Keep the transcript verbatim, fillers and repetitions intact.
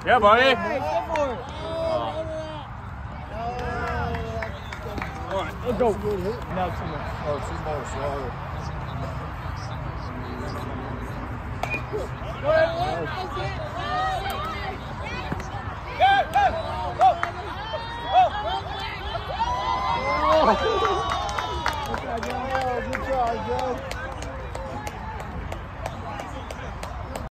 Yeah, buddy. Hey, go for it. All right. Let's go. Now two more. Oh, two more, sorry. Go ahead.